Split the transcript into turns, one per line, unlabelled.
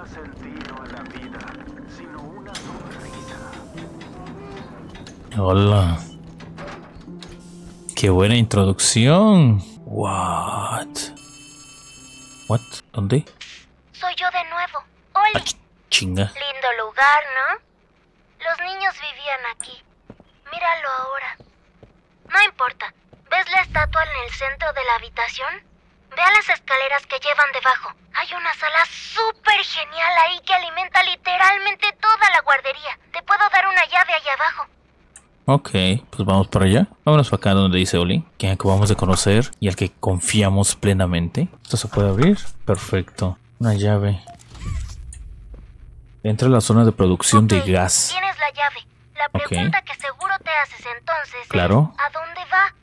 da sentido a la vida, sino una sonrisa.
Hola. Qué buena introducción. What? ¿Dónde?
Soy yo de nuevo. Oli.
Chinga.
Lindo lugar, ¿no? Los niños vivían aquí. Míralo ahora. No importa. ¿Ves la estatua en el centro de la habitación? Ve a las escaleras que llevan debajo. Hay una sala súper genial ahí que alimenta literalmente toda la guardería. Te puedo dar una llave allá abajo.
Ok, pues vamos para allá. Vámonos para acá donde dice Oli, quien acabamos de conocer y al que confiamos plenamente. ¿Esto se puede abrir? Perfecto. Una llave. Entra a la zona de producción de gas.
Tienes la llave. La pregunta que seguro te haces entonces
Claro.
es, ¿a dónde va?